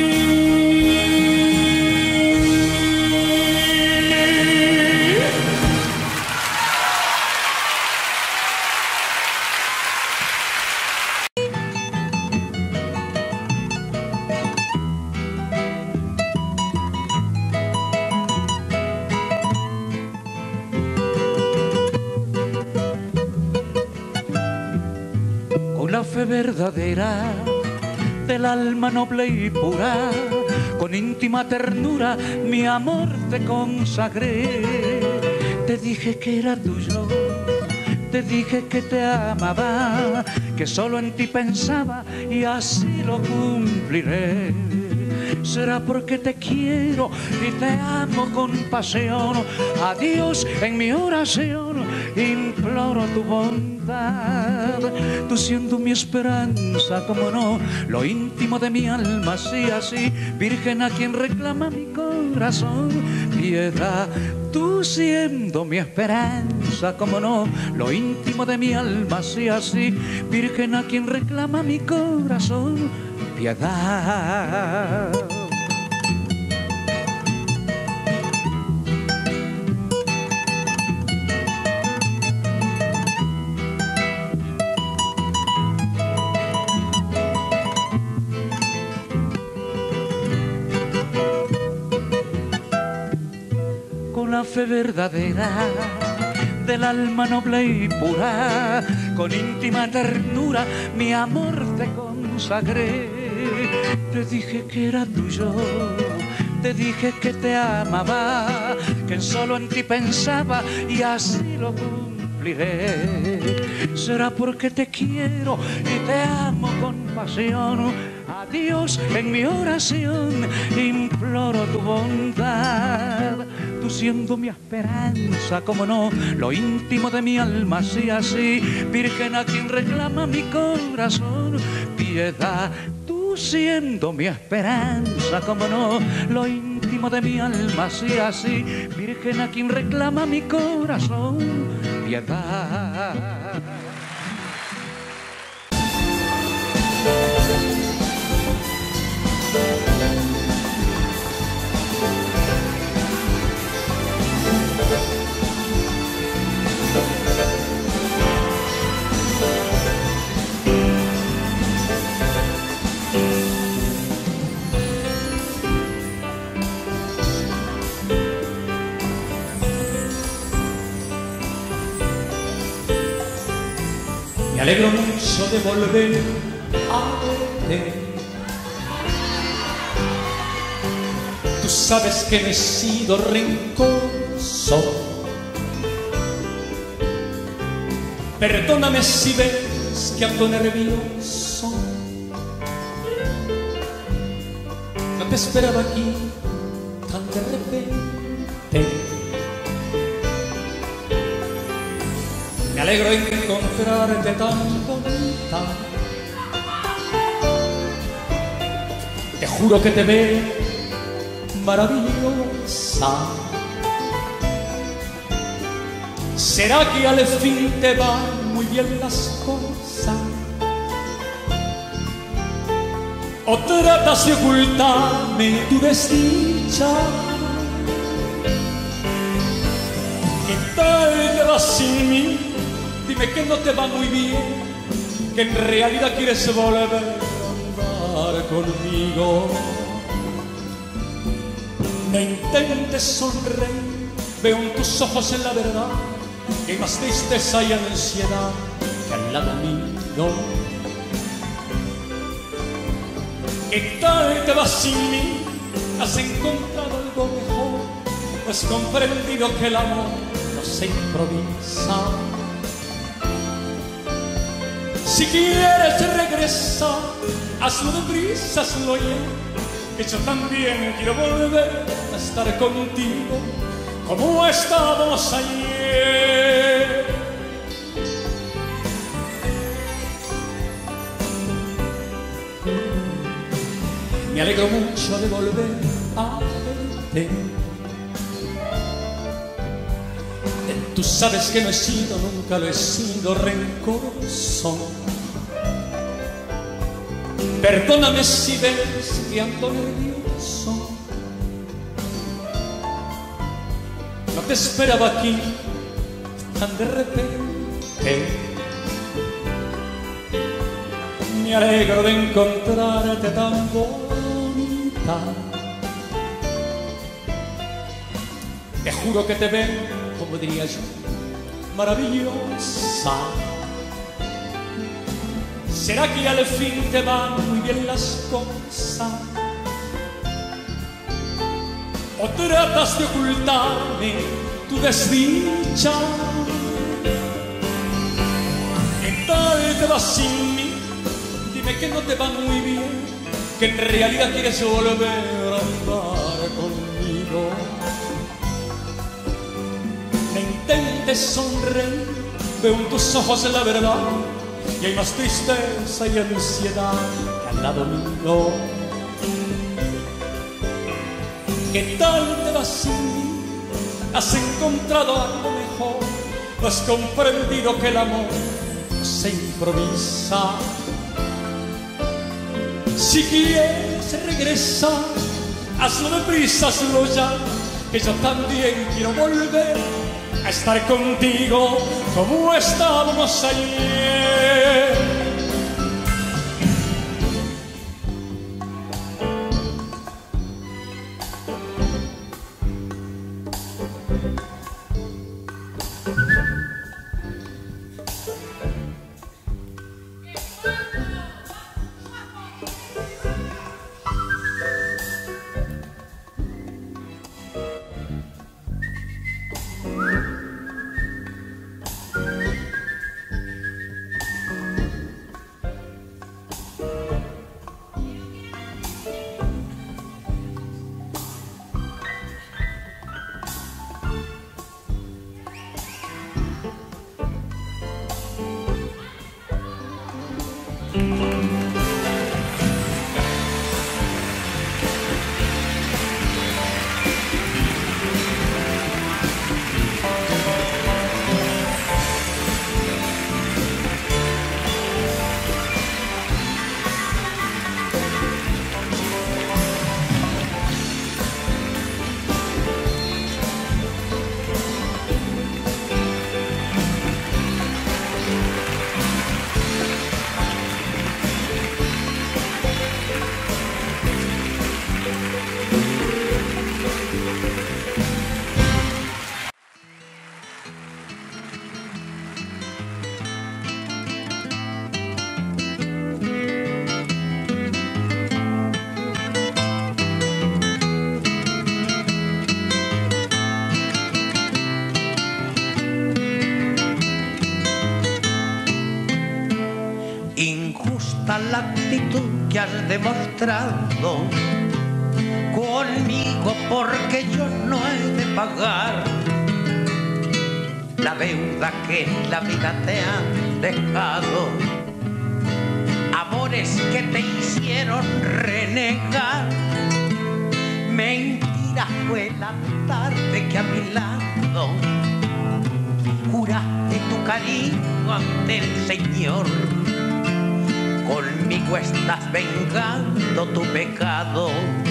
La fe verdadera del alma noble y pura, con íntima ternura mi amor te consagré. Te dije que era tuyo, te dije que te amaba, que solo en ti pensaba y así lo cumpliré. Será porque te quiero y te amo con pasión. A Dios en mi oración imploro tu bondad. Tú siendo mi esperanza, como no, lo íntimo de mi alma, así, así, Virgen a quien reclama mi corazón, piedad. Tú siendo mi esperanza, como no, lo íntimo de mi alma, así, así, Virgen a quien reclama mi corazón, piedad. La fe verdadera del alma noble y pura, con íntima ternura mi amor te consagré. Te dije que era tuyo, te dije que te amaba, que solo en ti pensaba y así lo cumpliré. Será porque te quiero y te amo con pasión. A Dios en mi oración imploro tu bondad. Tú siendo mi esperanza, como no, lo íntimo de mi alma, así, así, Virgen a quien reclama mi corazón, piedad. Tú siendo mi esperanza, como no, lo íntimo de mi alma, así, así, Virgen a quien reclama mi corazón, piedad. Me alegro mucho de volver a verte. Tú sabes que no he sido rencoroso. Perdóname si ves que ando nervioso. No te esperaba aquí tan de repente. Me alegro de encontrarte tan bonita. Te juro que te veo maravillosa. ¿Será que al fin te van muy bien las cosas? ¿O tratas de ocultarme tu desdicha? ¿Qué tal te vas sin mí? Dime que no te va muy bien, que en realidad quieres volver a andar conmigo. No intentes sonreír, veo en tus ojos en la verdad que hay más tristeza y ansiedad que al lado mío. ¿Qué tal te vas sin mí? ¿Has encontrado algo mejor? ¿O has comprendido que el amor no se improvisa? Si quieres regresar, hazlo deprisa, hazlo ya, que yo también quiero volver a estar contigo como estábamos ayer. Me alegro mucho de volver a verte. Tú sabes que no he sido, nunca lo he sido rencoroso. Perdóname si ves que ando nervioso. No te esperaba aquí tan de repente. Me alegro de encontrarte tan bonita. Te juro que te veo, como diría yo, maravillosa. ¿Será que al fin te van muy bien las cosas? ¿O tratas de ocultarme tu desdicha? ¿Qué tal te vas sin mí? Dime que no te va muy bien, que en realidad quieres volver a andar conmigo. No intentes sonreír, veo en tus ojos la verdad, y hay más tristeza y ansiedad que al lado mío. ¿Qué tal te vas sin mí? ¿Has encontrado algo mejor? ¿No has comprendido que el amor no se improvisa? Si quieres regresar, hazlo deprisa, hazlo ya, que yo también quiero volver a estar contigo como estábamos ayer. La actitud que has demostrado conmigo, porque yo no he de pagar la deuda que en la vida te han dejado. Amores que te hicieron renegar. Mentira fue la tarde que a mi lado juraste tu cariño ante el Señor. Conmigo estás vengando tu pecado,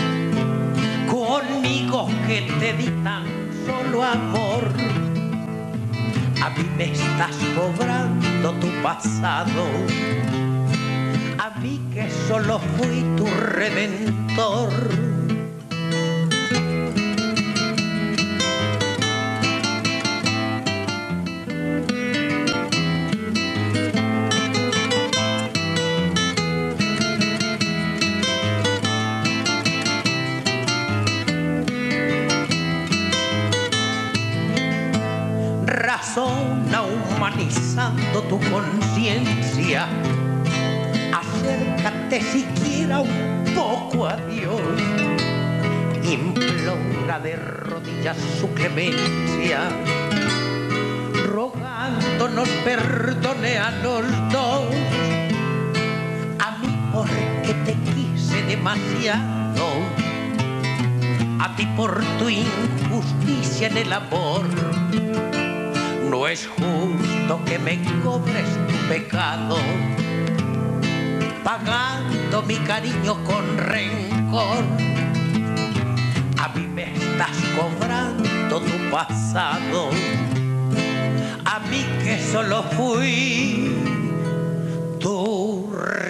conmigo que te di tan solo amor. A mí me estás cobrando tu pasado, a mí que solo fui tu redentor. Razona humanizando tu conciencia, acércate siquiera un poco a Dios, implora de rodillas su clemencia, rogando nos perdone a los dos. A mí porque te quise demasiado, a ti por tu injusticia en el amor. No es justo que me cobres tu pecado. pagando mi cariño con rencor. A mí me estás cobrando tu pasado, a mí que solo fui tu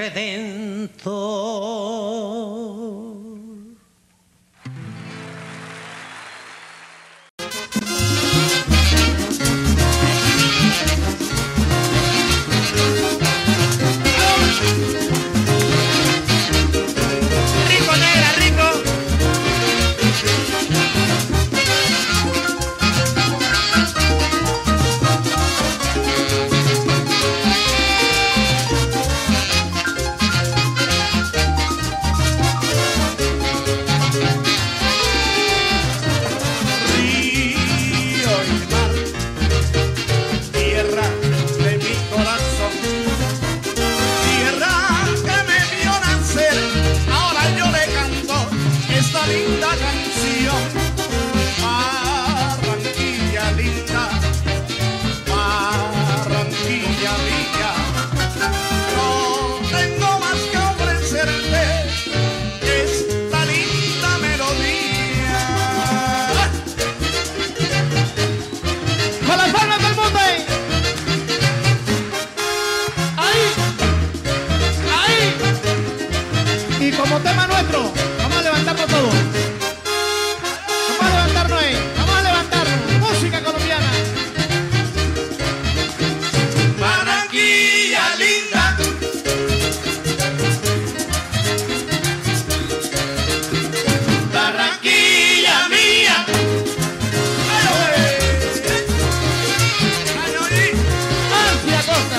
redentor. Como tema nuestro, vamos a levantarnos todos. Vamos a levantarnos ahí, vamos a levantarnos. Música colombiana. Barranquilla linda, Barranquilla mía. Hacia Costa.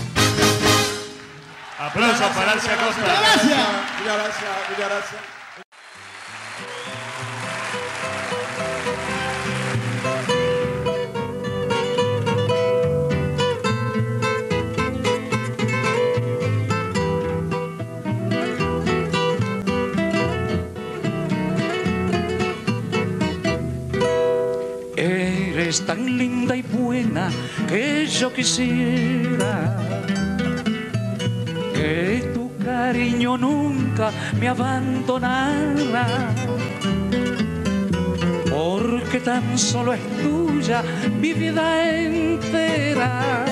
Aplausos para Alcia Costa. Muchas gracias. Muchas gracias, muchas gracias. Eres tan linda y buena que yo quisiera que tu cariño nunca me abandonara, porque tan solo es tuya mi vida entera,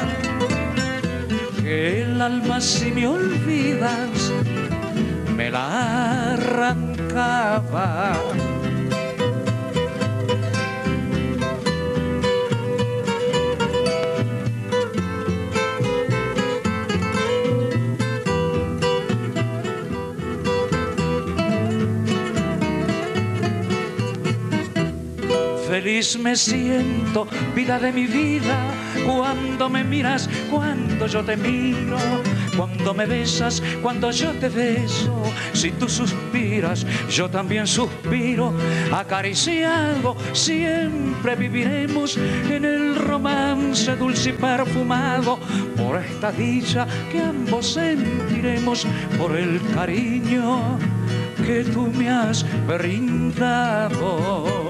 que el alma si me olvidas me la arrancaba. Feliz me siento, vida de mi vida, cuando me miras, cuando yo te miro, cuando me besas, cuando yo te beso. Si tú suspiras, yo también suspiro, acariciado siempre viviremos en el romance dulce y perfumado, por esta dicha que ambos sentiremos, por el cariño que tú me has brindado.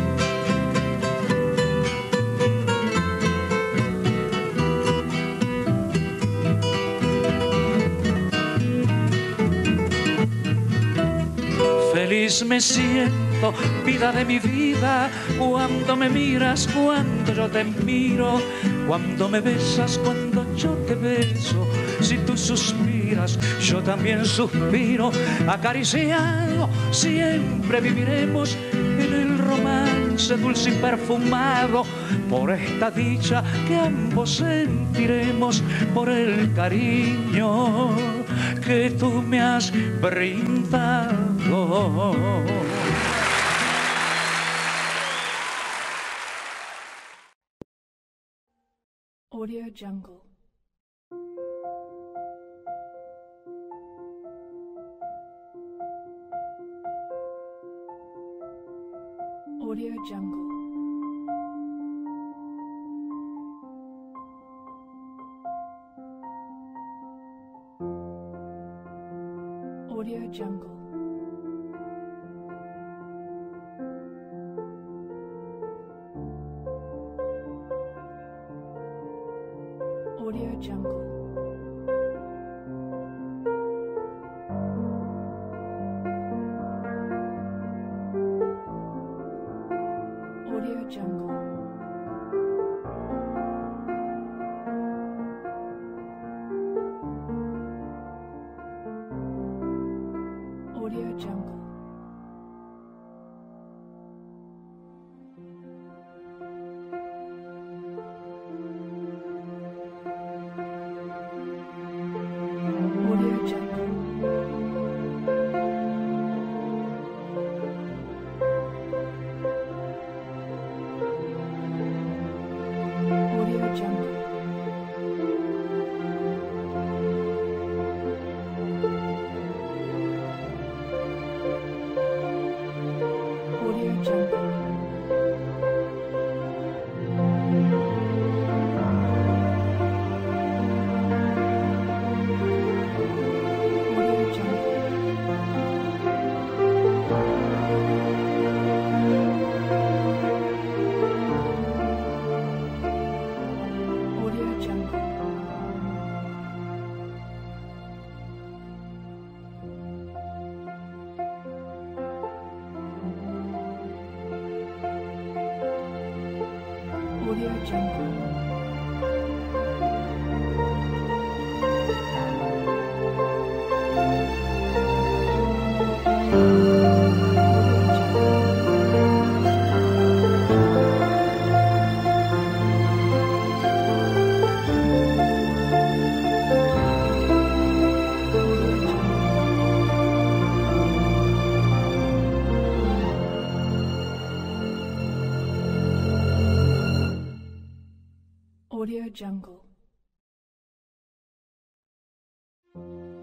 Feliz me siento, vida de mi vida, cuando me miras, cuando yo te miro, cuando me besas, cuando yo te beso. Si tú suspiras, yo también suspiro, acariciado siempre viviremos en el romance dulce y perfumado, por esta dicha que ambos sentiremos, por el cariño que tú me has brindado. Audio Jungle. Audio Jungle. Audio Jungle. Audio Jungle. Audio Jungle. Audio Jungle. Audio Jungle. Audio Jungle.